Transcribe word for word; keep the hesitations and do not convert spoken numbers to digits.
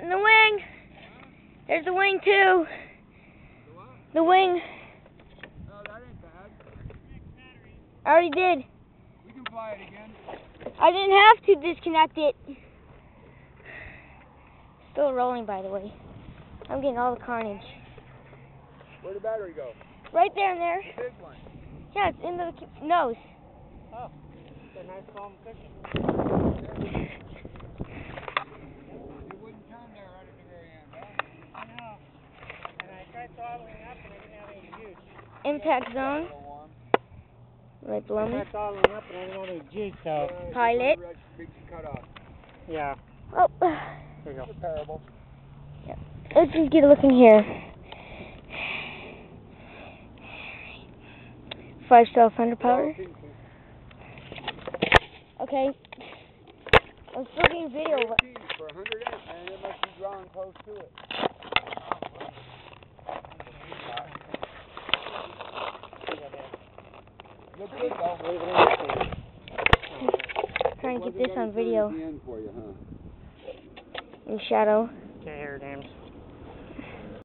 in the wing. There's the wing too. The what? The wing. Oh, that ain't bad. I already did. We can fly it again. I didn't have to disconnect it. Still rolling, by the way. I'm getting all the carnage. Where'd the battery go? Right there and there. The big one. Yeah, it's in the k- nose. Oh, it's a nice long cushion. It wouldn't turn there right at the very end, huh? I know. And I tried throttling up and I didn't have any juice. Impact A zone. little warm. Right below I me. tried throttling up and I didn't have any juice, so. Uh, Pilot. the big cut off. Yeah. Oh. There you go. Repairable. Yeah. Let's just get a look in here. Five star thunder power. Okay. I'm still getting video. eighteen for one hundred amp, man. It must be drawing close to it. Look good though. Trying to get this on video. For you, huh? In shadow. Okay, here, James.